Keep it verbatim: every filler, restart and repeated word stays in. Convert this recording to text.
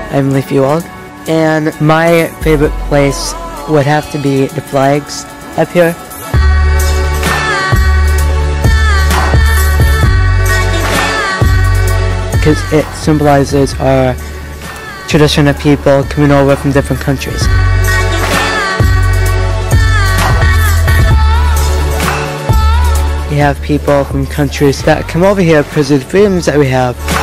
I'm Leafy Wald, and my favorite place would have to be the flags up here. Because it symbolizes our tradition of people coming over from different countries. We have people from countries that come over here because of the freedoms that we have.